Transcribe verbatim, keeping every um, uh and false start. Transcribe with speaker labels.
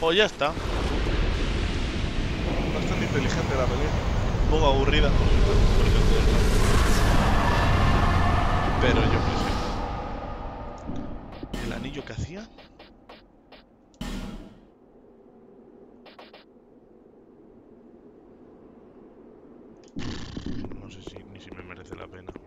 Speaker 1: Pues ya está.
Speaker 2: Bastante inteligente la pelea.
Speaker 1: Un poco aburrida. Pero yo qué sé. ¿El anillo que hacía? No sé si ni si me merece la pena.